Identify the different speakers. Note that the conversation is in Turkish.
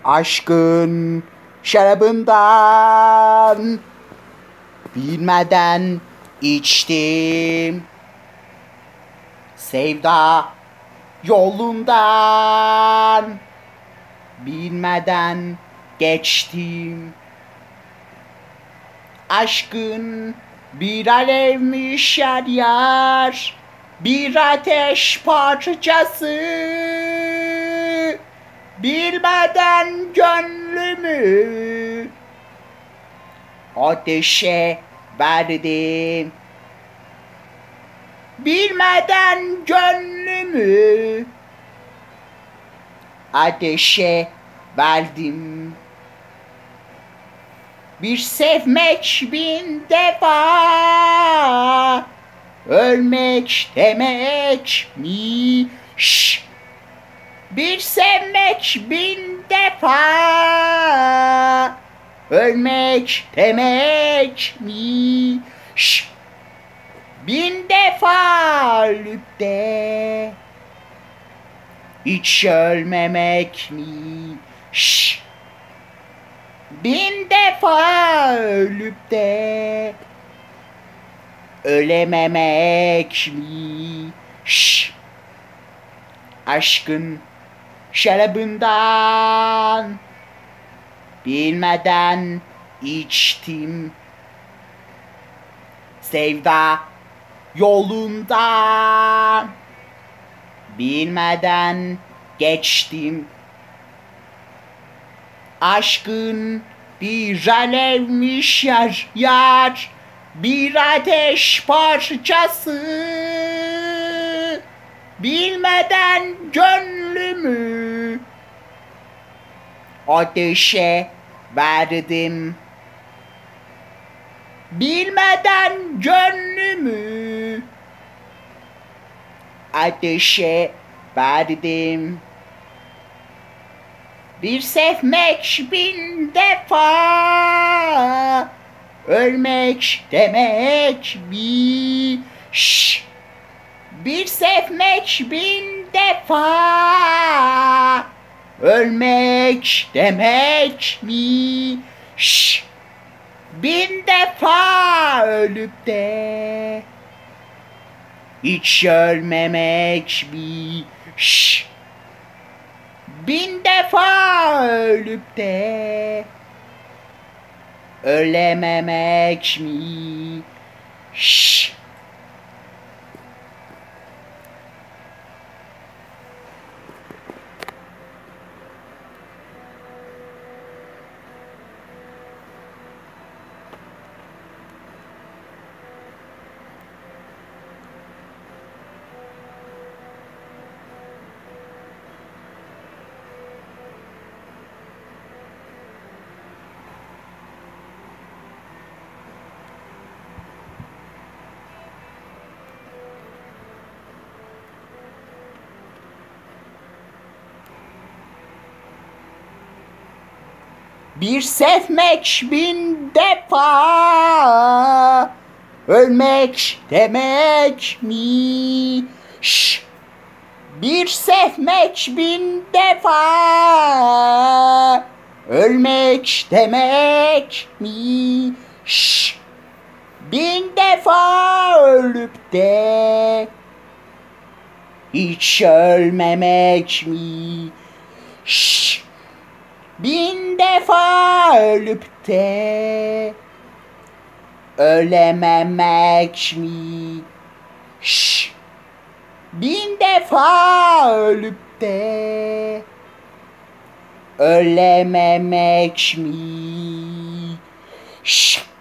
Speaker 1: Aşkın şarabından bilmeden içtim. Sevda yolundan bilmeden geçtim. Aşkın bir alevmiş yar yar, bir ateş parçası. Bilmeden gönlümü ateşe verdim. Bilmeden gönlümü ateşe verdim. Bir sevmek bin defa, ölmek demekmiş. Bir sevmek bin defa, ölmek demekmiş. Bin defa ölüp de hiç ölmemekmiş. Bin defa ölüp de ölememekmiş. Aşkın şarabından bilmeden içtim. Sevda yolundan bilmeden geçtim. Aşkın bir alevmiş yar yar, bir ateş parçası. Bilmeden gönlümü ateşe verdim. Bilmeden gönlümü ateşe verdim. Bir sevmek bin defa, ölmek demekmiş. Bir sevmek bin defa, ölmek demekmiş. Bin defa ölüp de hiç ölmemekmiş. Bin defa ölüp de ölememekmiş. Bir sevmek bin defa, ölmek demekmiş. Bir sevmek bin defa, ölmek demekmiş. Bin defa ölüp de hiç ölmemekmiş. Bin defa ölüp de ölememekmiş. Bin defa ölüp de ölememekmiş.